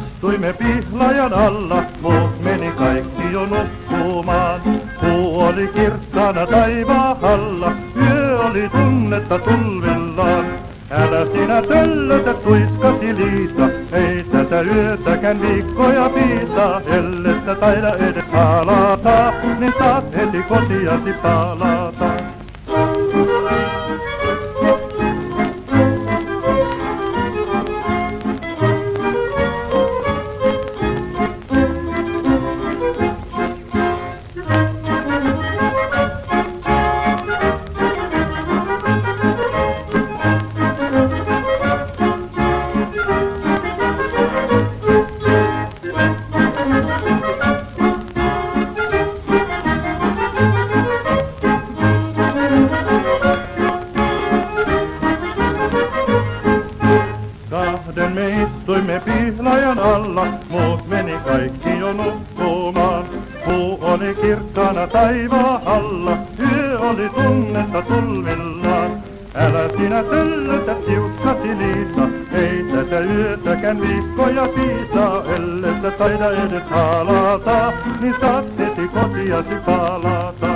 istuimme pihlajan alla, muut meni kaikki jo nukkumaan. Kuu oli kirkkaana taivaalla, yö oli tunnetta tulvillaan. Älä sinä töllötä, tuiskasi Liisa, ei tätä yötäkään viikkoja piisaa. Ellettä taida edes palata, niin saat heti kotiasi palata. Kahden me istuimme pihlajan alla, muut meni kaikki jo nukkumaan. Kuu oli kirkkaana taivaalla, yö oli tunnetta tulvillaan. Älä sinä töllötä, tiukkasi Liisa, ei tätä yötäkään viikkoja piisaa. Ellettä taida edes halata, niin saat heti kotiasi palata.